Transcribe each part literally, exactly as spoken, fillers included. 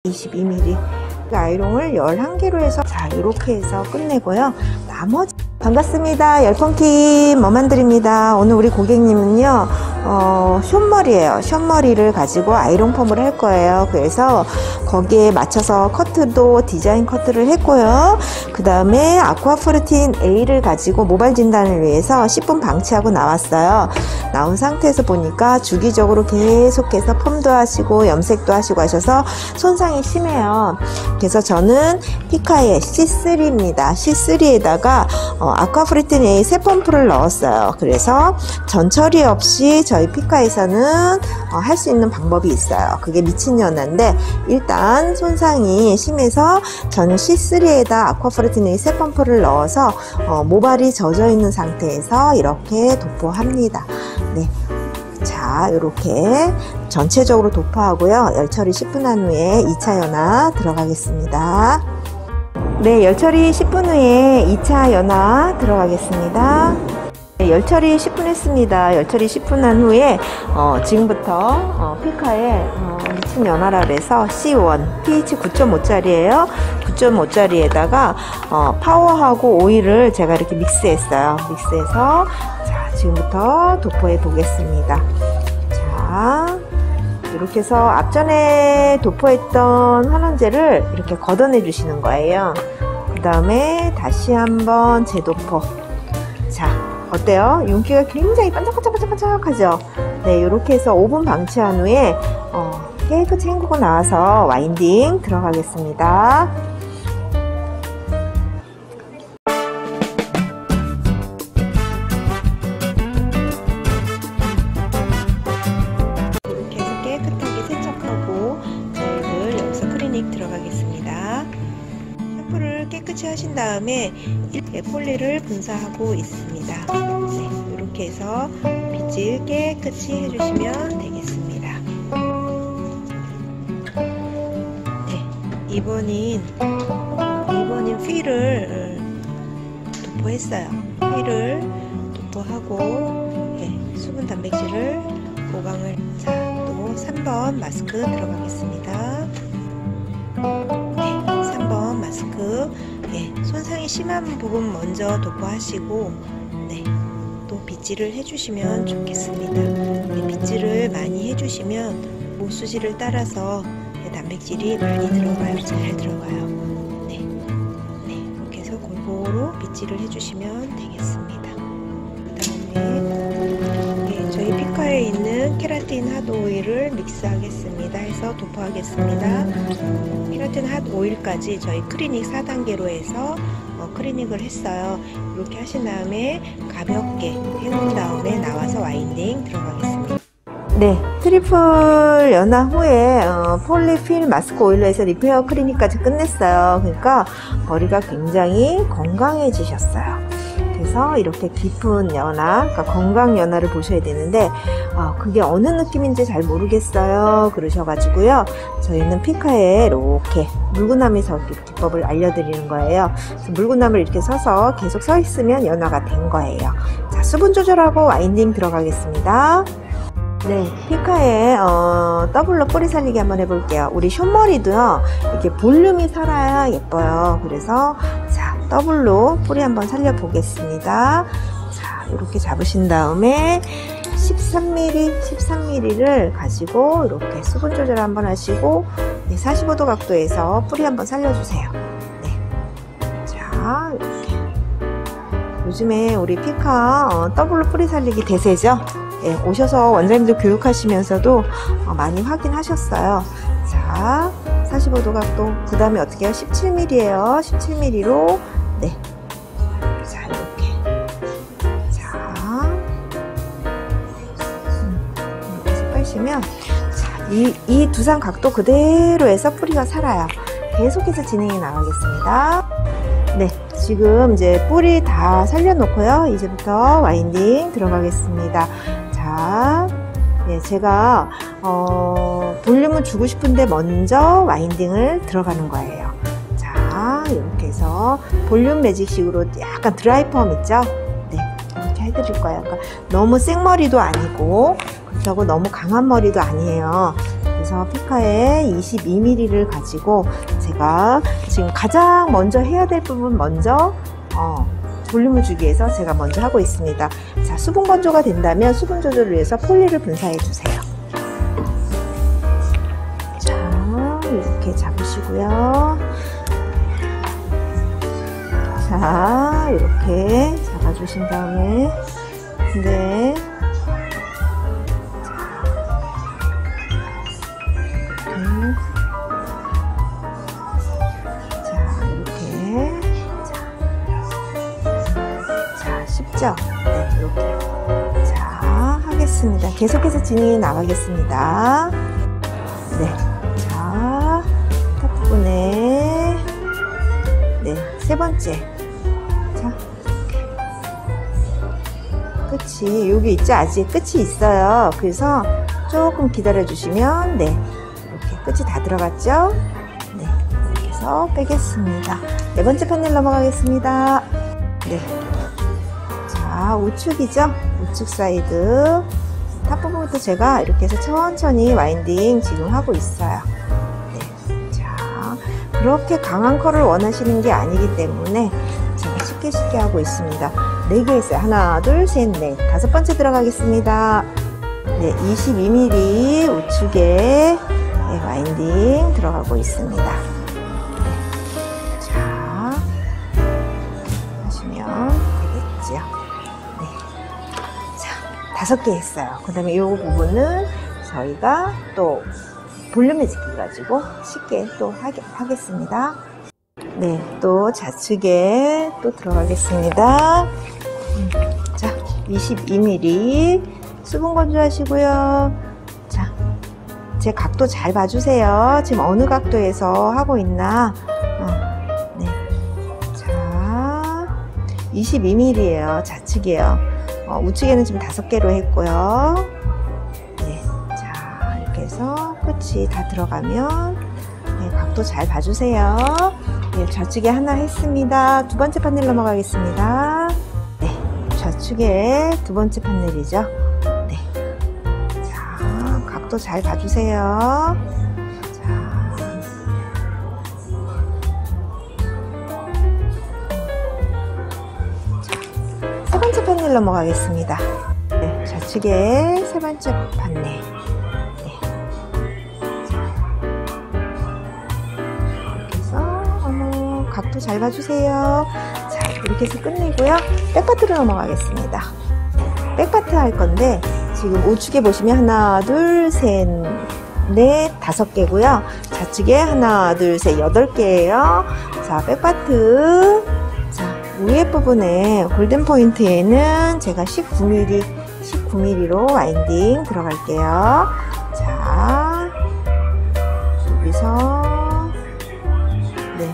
이십이 밀리미터 아이롱을 열한 개로 해서 자 이렇게 해서 끝내고요. 나머지 반갑습니다. 열펑킴 머만들입니다. 오늘 우리 고객님은요 어, 숏머리예요. 숏머리를 가지고 아이롱 펌을 할 거예요. 그래서 거기에 맞춰서 커트도 디자인 커트를 했고요. 그 다음에 아쿠아프루틴 A를 가지고 모발 진단을 위해서 십 분 방치하고 나왔어요. 나온 상태에서 보니까 주기적으로 계속해서 펌도 하시고 염색도 하시고 하셔서 손상이 심해요. 그래서 저는 피카의 씨 쓰리입니다. 씨 쓰리에다가 어, 아쿠아프루틴 A 세 펌프를 넣었어요. 그래서 전처리 없이 저희 피카에서는 어, 할 수 있는 방법이 있어요. 그게 미친 연화인데 일단 손상이 심해서 저는 씨 쓰리에다 아쿠아프루틴 A 세 펌프를 넣어서 어, 모발이 젖어 있는 상태에서 이렇게 도포합니다. 네. 자, 이렇게 전체적으로 도포하고요. 열처리 십 분 한 후에 이 차 연화 들어가겠습니다. 네, 열처리 십 분 후에 이 차 연화 들어가겠습니다. 네, 열처리 십 분 했습니다. 열처리 십 분 한 후에 어, 지금부터 어, 피카의 어, 미친 연화라 그래서 씨 원 피에이치 구 점 오짜리예요. 구 점 오짜리에다가 어, 파워하고 오일을 제가 이렇게 믹스했어요. 믹스해서 자, 지금부터 도포해 보겠습니다. 자, 이렇게 해서 앞전에 도포했던 환원제를 이렇게 걷어내 주시는 거예요. 그 다음에 다시 한번 재도포. 자, 어때요? 윤기가 굉장히 반짝반짝반짝반짝하죠? 네, 이렇게 해서 오 분 방치한 후에 어, 깨끗이 헹구고 나와서 와인딩 들어가겠습니다. 이렇게 해서 깨끗하게 세척하고 저희를 여기서 클리닉 들어가겠습니다. 샴푸를 깨끗이 하신 다음에 폴리를 분사하고 있습니다. 네, 이렇게 해서 빗질 깨끗이 해주시면 되겠습니다. 네, 이번인 이번인 휠을 도포했어요. 휠을 도포하고 네, 수분 단백질을 보강을. 자, 또 삼 번 마스크 들어가겠습니다. 네, 삼 번 마스크. 네, 손상이 심한 부분 먼저 도포하시고 네, 또 빗질을 해주시면 좋겠습니다. 네, 빗질을 많이 해주시면 모수지를 따라서 네, 단백질이 많이 들어가요. 잘 들어가요. 네, 네, 이렇게 해서 골고루 빗질을 해주시면 되겠습니다. 그 다음에 네, 저희 피카에 있는 케라틴 핫 오일을 믹스하겠습니다. 해서 도포하겠습니다. 케라틴 핫 오일까지 저희 클리닉 사 단계로 해서 어, 클리닉을 했어요. 이렇게 하신 다음에 가볍게 헹군 다음에 나와서 와인딩 들어가겠습니다. 네, 트리플 연화 후에 어, 폴리필 마스크 오일로 해서 리페어 클리닉까지 끝냈어요. 그러니까 머리가 굉장히 건강해지셨어요. 그래서 이렇게 깊은 연화, 그러니까 건강 연화를 보셔야 되는데 어, 그게 어느 느낌인지 잘 모르겠어요 그러셔가지고요, 저희는 피카에 이렇게 물구나무 서기 기법을 알려드리는 거예요. 그래서 물구나무를 이렇게 서서 계속 서 있으면 연화가 된 거예요. 자, 수분 조절하고 와인딩 들어가겠습니다. 네, 피카에 어, 더블로 뿌리 살리기 한번 해볼게요. 우리 숏머리도요 이렇게 볼륨이 살아야 예뻐요. 그래서 자, 더블로 뿌리 한번 살려 보겠습니다. 자, 이렇게 잡으신 다음에 십삼 밀리미터 십삼 밀리미터를 가지고 이렇게 수분 조절 한번 하시고 네, 사십오 도 각도에서 뿌리 한번 살려주세요. 네, 자, 이렇게 요즘에 우리 피카 어, 더블로 뿌리 살리기 대세죠. 예, 오셔서 원장님들 교육하시면서도 어, 많이 확인하셨어요. 자, 사십오 도 각도. 그 다음에 어떻게 해요? 십칠 밀리미터예요. 십칠 밀리미터로 네, 자, 이렇게 자, 음, 이렇게 해서 빼시면 자, 이, 이 두상 각도 그대로 해서 뿌리가 살아요. 계속해서 진행해 나가겠습니다. 네, 지금 이제 뿌리 다 살려놓고요. 이제부터 와인딩 들어가겠습니다. 자, 네, 제가 어, 볼륨을 주고 싶은데 먼저 와인딩을 들어가는 거예요. 자, 이렇게 해서 볼륨 매직식으로 약간 드라이 펌 있죠? 네, 이렇게 해드릴 거예요. 그러니까 너무 생머리도 아니고 그렇다고 너무 강한 머리도 아니에요. 그래서 피카의 이십이 밀리미터를 가지고 제가 지금 가장 먼저 해야 될 부분 먼저 어, 볼륨을 주기 위해서 제가 먼저 하고 있습니다. 자, 수분 건조가 된다면 수분 조절을 위해서 폴리를 분사해 주세요. 자, 이렇게 잡으시고요. 자, 이렇게 잡아주신 다음에 네. 쉽죠? 네, 이렇게. 자, 하겠습니다. 계속해서 진행해 나가겠습니다. 네. 자, 탑 부분에, 네, 세 번째. 자, 이렇게. 끝이, 여기 있죠? 아직 끝이 있어요. 그래서 조금 기다려 주시면, 네, 이렇게 끝이 다 들어갔죠? 네, 이렇게 해서 빼겠습니다. 네 번째 판넬 넘어가겠습니다. 네. 자, 우측이죠? 우측 사이드 탑 부분부터 제가 이렇게 해서 천천히 와인딩 지금 하고 있어요. 네. 자, 그렇게 강한 컬을 원하시는 게 아니기 때문에 제가 쉽게 쉽게 하고 있습니다. 네 개 있어요. 하나, 둘, 셋, 넷. 다섯 번째 들어가겠습니다. 네, 이십이 밀리미터 우측에 네, 와인딩 들어가고 있습니다. 네. 자, 하시면 되겠죠. 다섯 개 했어요. 그 다음에 이 부분은 저희가 또 볼륨 해지기 가지고 쉽게 또 하게, 하겠습니다. 네, 또 좌측에 또 들어가겠습니다. 음, 자, 이십이 밀리미터 수분 건조하시고요. 자, 제 각도 잘 봐주세요. 지금 어느 각도에서 하고 있나. 어, 네. 자, 이십이 밀리미터예요. 좌측이에요. 어, 우측에는 지금 다섯 개로 했고요. 네, 자, 이렇게 해서 끝이 다 들어가면 네, 각도 잘 봐주세요. 네, 좌측에 하나 했습니다. 두 번째 판넬 넘어가겠습니다. 네, 좌측에 두 번째 판넬이죠. 네, 자, 각도 잘 봐주세요. 세 번째 판넬 넘어가겠습니다. 네, 좌측에 세 번째 판넬. 네. 이렇게 해서 어머, 각도 잘 봐주세요. 자, 이렇게 해서 끝내고요. 백파트로 넘어가겠습니다. 백파트 할 건데 지금 우측에 보시면 하나, 둘, 셋, 넷, 다섯 개고요. 좌측에 하나, 둘, 셋, 여덟 개예요. 자, 백파트. 위에 부분에 골든 포인트에는 제가 십구 밀리미터, 십구 밀리미터로 와인딩 들어갈게요. 자, 여기서, 네.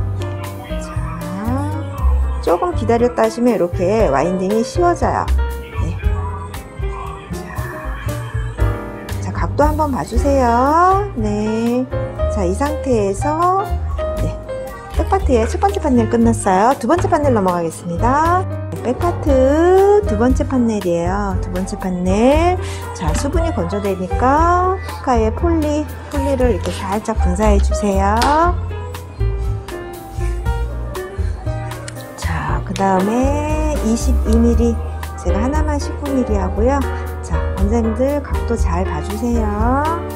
자, 조금 기다렸다 하시면 이렇게 와인딩이 쉬워져요. 네. 자, 자, 각도 한번 봐주세요. 네. 자, 이 상태에서, 백파트의 첫 번째 판넬 끝났어요. 두 번째 판넬 넘어가겠습니다. 백파트 두 번째 판넬이에요. 두 번째 판넬. 자, 수분이 건조되니까 피카의 폴리, 폴리를 이렇게 살짝 분사해 주세요. 자, 그 다음에 이십이 밀리미터. 제가 하나만 십구 밀리미터 하고요. 자, 원장님들 각도 잘 봐주세요.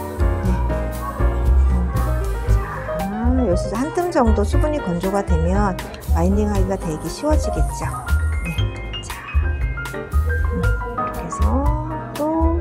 여기서 한 뜸 정도 수분이 건조가 되면 와인딩 하기가 되게 쉬워지겠죠. 네. 자, 음, 이렇게 해서 또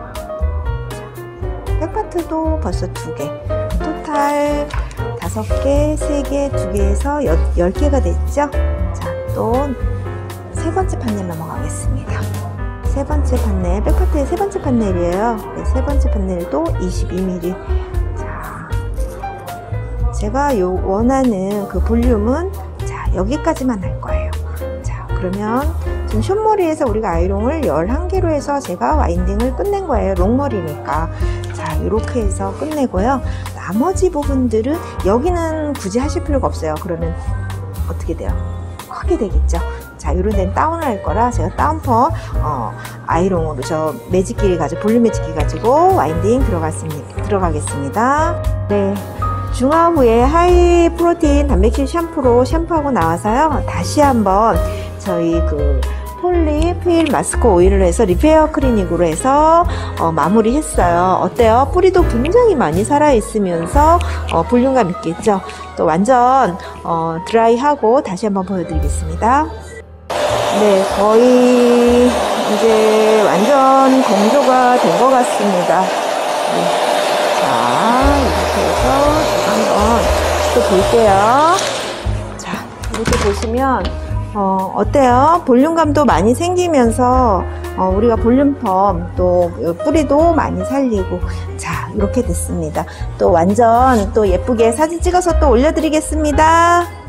자, 백파트도 벌써 두 개, 토탈 다섯 개, 세 개, 두 개에서 열 개가 됐죠. 자, 또 세 번째 판넬 넘어가겠습니다. 세 번째 판넬, 백파트의 세 번째 판넬이에요. 네, 세 번째 판넬도 이십이 밀리미터. 제가 요 원하는 그 볼륨은 자, 여기까지만 할 거예요. 자, 그러면 지금 숏머리에서 우리가 아이롱을 열한 개로 해서 제가 와인딩을 끝낸 거예요. 롱머리니까. 자, 이렇게 해서 끝내고요. 나머지 부분들은 여기는 굳이 하실 필요가 없어요. 그러면 어떻게 돼요? 크게 되겠죠. 자, 이런 데는 다운을 할 거라 제가 다운펌 어, 아이롱으로 저 매직기 가지고 볼륨 매직기 가지고 와인딩 들어갔습니다. 들어가겠습니다. 네. 중화 후에 하이 프로틴 단백질 샴푸로 샴푸하고 나와서요. 다시 한번 저희 그 폴리필 마스크 오일을 해서 리페어 클리닉으로 해서 어, 마무리했어요. 어때요? 뿌리도 굉장히 많이 살아있으면서 어, 볼륨감 있겠죠? 또 완전 어, 드라이하고 다시 한번 보여드리겠습니다. 네, 거의 이제 완전 건조가 된 것 같습니다. 네. 자, 이렇게 해서 한번 또 볼게요. 자, 이렇게 보시면 어, 어때요? 볼륨감도 많이 생기면서 어, 우리가 볼륨펌 또 뿌리도 많이 살리고 자, 이렇게 됐습니다. 또 완전 또 예쁘게 사진 찍어서 또 올려드리겠습니다.